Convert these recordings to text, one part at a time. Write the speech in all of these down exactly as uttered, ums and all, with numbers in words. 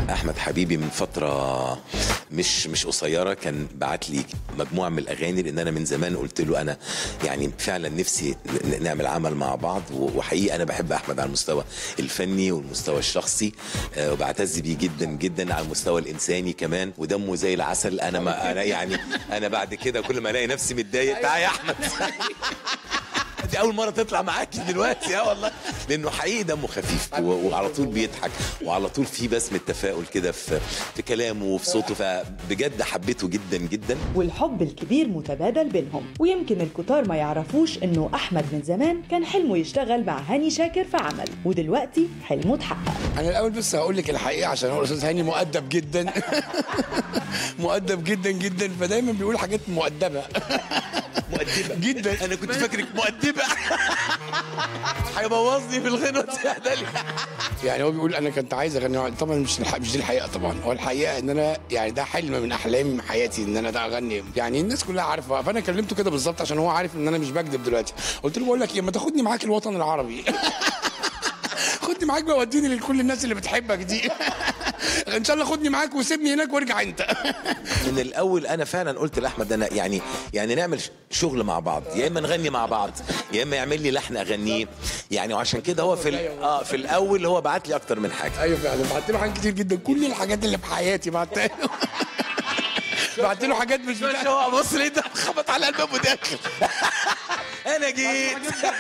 احمد حبيبي من فتره مش مش قصيره كان بعت لي مجموعه من الاغاني، لان انا من زمان قلت له انا يعني فعلا نفسي نعمل عمل مع بعض، وحقيقي انا بحب احمد على المستوى الفني والمستوى الشخصي، وبعتز بيه جدا جدا على المستوى الانساني كمان، ودمه زي العسل. انا ما انا يعني انا بعد كده كل ما الاقي نفسي متضايق تعالى يا احمد دي اول مره تطلع معاكي دلوقتي اه والله، لانه حقيقي دمه خفيف وعلى طول بيضحك وعلى طول في بسمه تفاؤل كده في في كلامه وفي صوته، فبجد حبيته جدا جدا. والحب الكبير متبادل بينهم، ويمكن الكتار ما يعرفوش انه احمد من زمان كان حلمه يشتغل مع هاني شاكر في عمل، ودلوقتي حلمه اتحقق. انا الاول بس هقول لك الحقيقه عشان هو الاستاذ هاني مؤدب جدا مؤدب جدا جدا، فدايما بيقول حاجات مؤدبه مؤدبه جدا. انا كنت فاكرك مؤدبه هيبوظني في الغنوه يعني هو بيقول انا كنت عايز اغني، طبعا مش مش دي الحقيقه، طبعا هو الحقيقه ان انا يعني ده حلم من احلام حياتي ان انا ده اغني، يعني الناس كلها عارفه، فانا كلمته كده بالظبط عشان هو عارف ان انا مش بكذب دلوقتي. قلت له بقول لك ايه، ما تاخدني معاك الوطن العربي خدني معاك بقى وديني لكل الناس اللي بتحبك دي ان شاء الله خدني معاك وسيبني هناك وارجع انت. من الاول انا فعلا قلت لاحمد انا يعني يعني نعمل شغل مع بعض، يا اما نغني مع بعض يا اما يعمل لي لحن اغنيه يعني، وعشان كده هو في اه في الاول هو بعت لي اكتر من حاجه. ايوه فعلا بعت له حاجات كتير جدا، كل الحاجات اللي في حياتي بعتها له بعت له حاجات مش مش هو بص ليه ده خبط على الباب وداخل انا جيت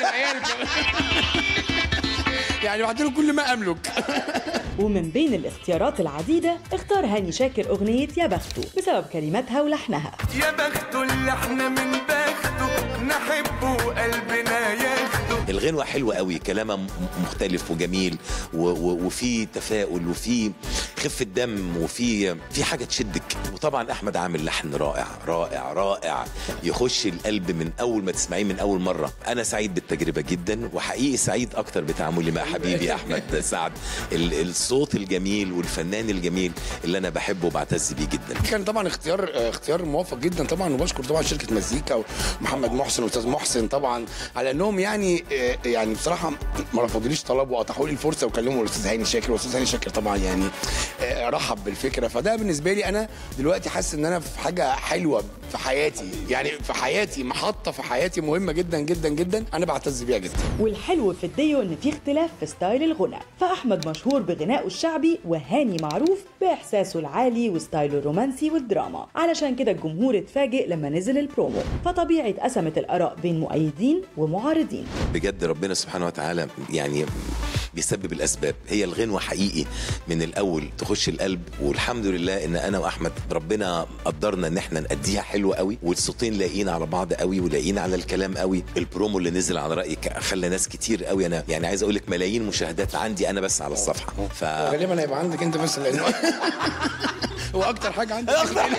يعني بعت له كل ما املك. ومن بين الاختيارات العديدة اختار هاني شاكر أغنية يا بخته بسبب كلماتها ولحنها. يا بخته اللي احنا من بخته نحبه وقلبنا ياخده. الغنوة حلوة قوي، كلامها مختلف وجميل وفي تفاؤل وفي خفة دم وفي في حاجة تشدك، وطبعا أحمد عامل لحن رائع رائع رائع يخش القلب من أول ما تسمعيه من أول مرة. أنا سعيد بالتجربة جدا، وحقيقي سعيد أكتر بتعاملي مع حبيبي أحمد سعد، الصوت الجميل والفنان الجميل اللي أنا بحبه وبعتز بيه جدا. كان طبعا اختيار اختيار موفق جدا طبعا، وبشكر طبعا شركة مزيكا ومحمد محسن واستاذ محسن طبعا على انهم يعني يعني بصراحه ما رفضوليش طلب واتاحوا لي الفرصه وكلموا الاستاذ هاني شاكر، والاستاذ هاني شاكر طبعا يعني رحب بالفكره. فده بالنسبه لي انا دلوقتي حاسس ان انا في حاجه حلوه في حياتي، يعني في حياتي محطه في حياتي مهمه جدا جدا جدا انا بعتز بيها جدا. والحلو في الديو ان في اختلاف في ستايل الغنى، فاحمد مشهور بغنائه الشعبي وهاني معروف باحساسه العالي وستايله الرومانسي والدراما، علشان كده الجمهور اتفاجئ لما نزل البرومو، فطبيعي اتقسمت الاراء بين مؤيدين ومعارضين. بجد ربنا سبحانه وتعالى يعني بيسبب الاسباب، هي الغنوه حقيقي من الاول تخش القلب، والحمد لله ان انا واحمد ربنا قدرنا ان احنا نأديها حلوه قوي، والصوتين لاقيين على بعض قوي ولاقيين على الكلام قوي. البرومو اللي نزل على رايك خلى ناس كتير قوي، انا يعني عايز اقول لك ملايين مشاهدات عندي انا بس على الصفحه. ف غالبا هيبقى عندك انت بس، لانه هو اكتر حاجه عندي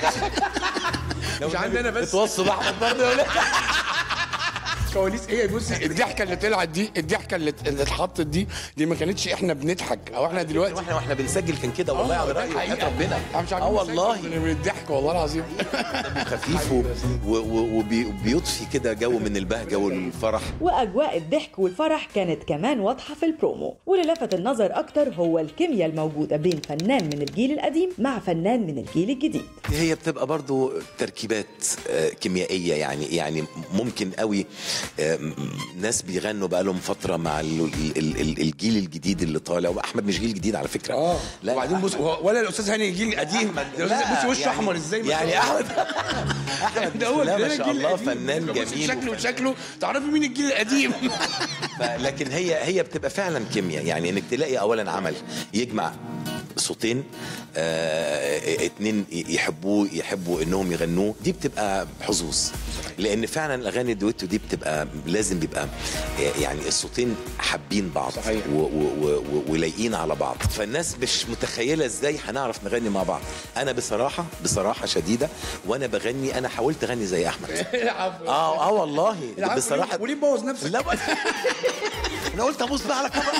مش عندي انا بس. توصل احمد برضه ولا كواليس ايه؟ بصي الضحكه اللي طلعت دي، الضحكه اللي اللي اتحطت دي دي ما كانتش احنا بنضحك او احنا دلوقتي واحنا واحنا بنسجل كان كده والله على رايي ربنا اه والله من الضحك والله العظيم خفيف وبيضفي كده جو من البهجه والفرح، واجواء الضحك والفرح كانت كمان واضحه في البرومو. واللي لفت النظر اكتر هو الكيمياء الموجوده بين فنان من الجيل القديم مع فنان من الجيل الجديد. هي بتبقى برضو تركيبات كيميائيه، يعني يعني ممكن قوي ناس بيغنوا بقى لهم فتره مع الجيل الجديد اللي طالع، واحمد مش جيل جديد على فكره. اه لا وبعدين بص ولا الاستاذ هاني جيل قديم، بص وشه يعني احمر ازاي يعني احمد احمد ده هو ما شاء الله فنان جميل، شكله وشكله تعرفي مين الجيل القديم لكن هي هي بتبقى فعلا كيمياء، يعني انك تلاقي اولا عمل يجمع صوتين آه اتنين يحبوه يحبوا انهم يغنوه، دي بتبقى حظوظ، لان فعلا الاغاني الدويتو دي بتبقى لازم بيبقى يعني الصوتين حابين بعض ولايقين على بعض، فالناس مش متخيله ازاي هنعرف نغني مع بعض. انا بصراحه بصراحه شديده وانا بغني انا حاولت اغني زي احمد اه اه والله بصراحه. وليه بوظ نفسك؟ لا انا قلت ابص بقى على الكاميرا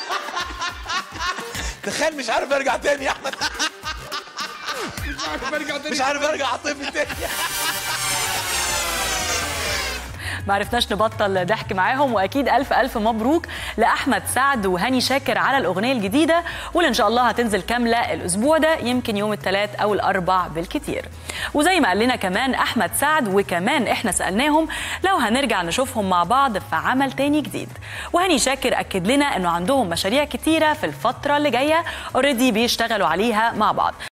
تخيل مش عارف ارجع تاني يا احمد مش عارف ارجع تاني مش عارف ارجع اطفي تاني ما عرفناش نبطل ضحك معاهم. واكيد الف الف مبروك لاحمد سعد وهاني شاكر على الاغنيه الجديده، واللي ان شاء الله هتنزل كامله الاسبوع ده، يمكن يوم الثلاث او الاربع بالكتير. وزي ما قال لنا كمان احمد سعد، وكمان احنا سالناهم لو هنرجع نشوفهم مع بعض في عمل تاني جديد. وهاني شاكر اكد لنا انه عندهم مشاريع كتيره في الفتره اللي جايه اوريدي بيشتغلوا عليها مع بعض،